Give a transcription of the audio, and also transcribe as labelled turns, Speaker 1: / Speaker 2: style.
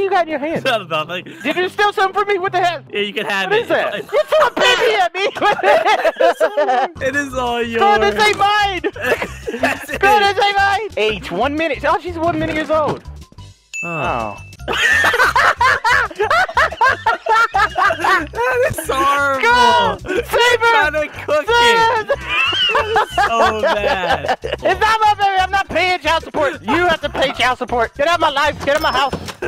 Speaker 1: you got in your hand?
Speaker 2: Nothing.
Speaker 1: Did you steal something from me? What the hell?
Speaker 2: Yeah, you can have
Speaker 1: What
Speaker 2: it.
Speaker 1: is that? You threw a baby at me!
Speaker 2: It is all yours.
Speaker 1: God, this ain't mine!
Speaker 2: Yes, it
Speaker 1: God,
Speaker 2: is.
Speaker 1: this ain't mine! Age, 1 minute. Oh, she's 1 minute years old. Oh.
Speaker 2: That is horrible.
Speaker 1: God, save her!
Speaker 2: Trying to cook it. So bad.
Speaker 1: It's not my baby. I'm not paying child support. You have to pay child support. Get out of my life. Get out of my house.